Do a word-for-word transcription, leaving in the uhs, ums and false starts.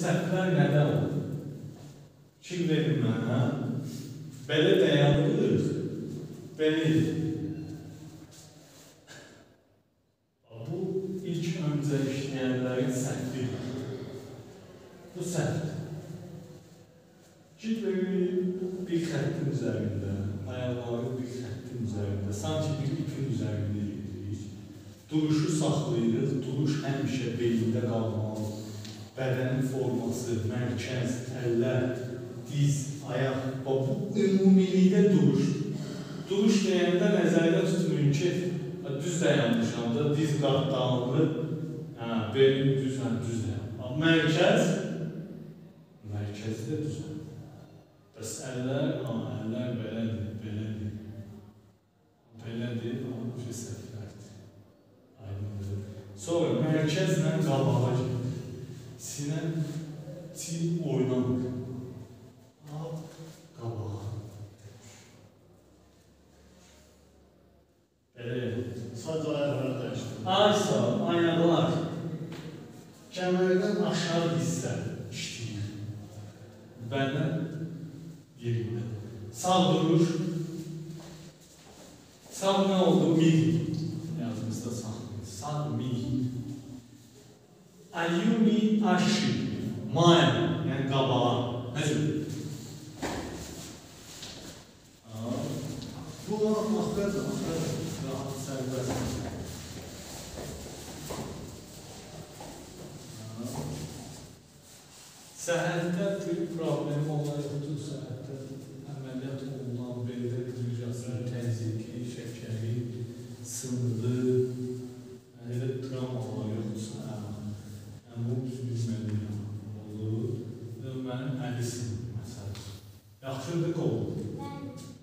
səhvlər nədən oldu? Fikir verin mənə, belə dayanırıq, belə. Bu, ilk öncə işləyənlərin səhvidir. Bu səhvdir. Fikir verin, bir xəttin üzərində, ayaqları bir xəttin üzərində, sanki bir ipin üzərində gedirik. Duruşu saxlayırıq, duruş həmişə belində qalmalı. Bədənin forması, mərkəz, əllər, diz, ayaq, bu ümumilikdə duruşdur. Duruş deyəndə nəzərdə tutmayın ki, düz dayanmışam da, diz qatdanlı, belin düz, düz dayanmışam. Mərkəz, mərkəzdə düz. Bəs əllər, əllər belədir, belədir. Belədir, amma bir səhvlərdir. Aydındır. Sonra mərkəzlə qabağa gedir. Sinə til oynanır. Qabağa. Belə yapılır. Sadəcə ayaqları dəyişdir. Aysa, ayaqlar. Kəmərdən aşağı hissə işləyir. Bədən yerində. Sağ duruş. Sağ nə oldu? Mil. Yazımızda saxlayın. Sağ mil. Ayumi aşı. Maya. Yəni qabağa. Necə? Bu axırda, axırda. Rahat sərbəst. Səhərdə bir problem olayıqdır. Səhərdə əməliyyat olunan beldə qırıcasının təzyiqi, şəkəri, sınırlı, elə travmalar yoxdursa, bu biz bilməliyəm olur və mənim əli sınır məsələn. Yaxşıdır ki, olur.